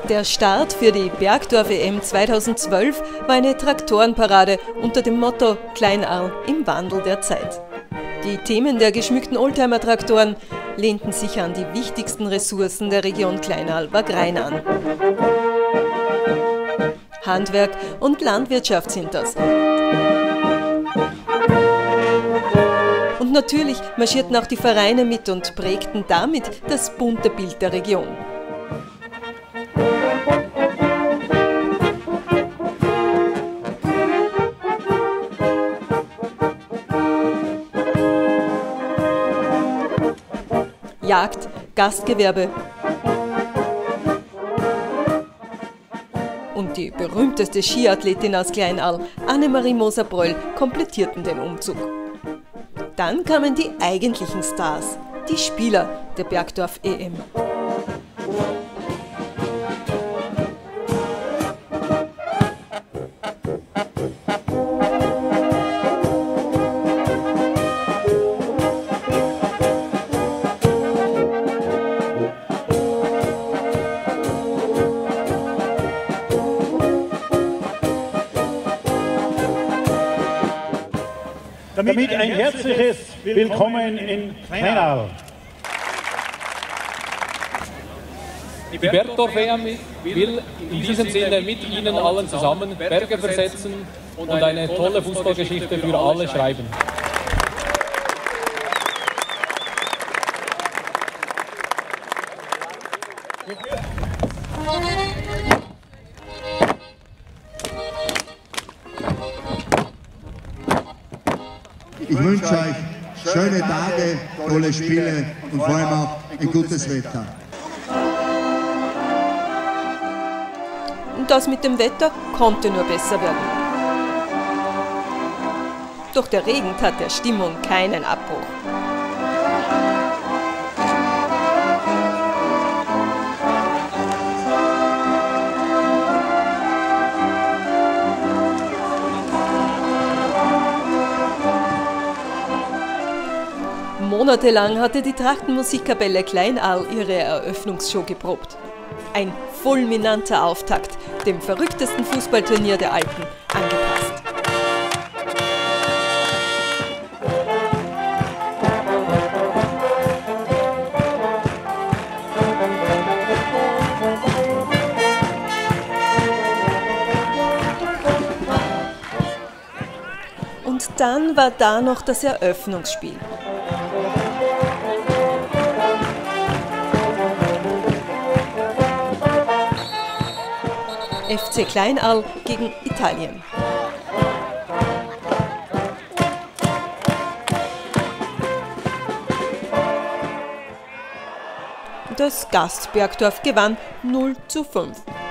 Der Start für die Bergdorf-EM 2012 war eine Traktorenparade unter dem Motto Kleinarl im Wandel der Zeit. Die Themen der geschmückten Oldtimer-Traktoren lehnten sich an die wichtigsten Ressourcen der Region Kleinarl-Wagrain an. Handwerk und Landwirtschaft sind das. Und natürlich marschierten auch die Vereine mit und prägten damit das bunte Bild der Region. Jagd, Gastgewerbe und die berühmteste Skiathletin aus Kleinarl, Annemarie Moser-Bröll, komplettierten den Umzug. Dann kamen die eigentlichen Stars, die Spieler der Bergdorf-EM. Damit ein herzliches Willkommen in Kleinarl. Die Bergdorf-EM will in diesem Sinne mit Ihnen allen zusammen Berge versetzen und eine tolle Fußballgeschichte für alle schreiben. Ich wünsche euch schöne Tage, tolle Spiele und vor allem auch ein gutes Wetter. Und das mit dem Wetter konnte nur besser werden. Doch der Regen tat der Stimmung keinen Abbruch. Monatelang hatte die Trachtenmusikkapelle Kleinarl ihre Eröffnungsshow geprobt. Ein fulminanter Auftakt, dem verrücktesten Fußballturnier der Alpen angepasst. Und dann war da noch das Eröffnungsspiel. FC Kleinarl gegen Italien. Das Gast Bergdorf gewann 0:5.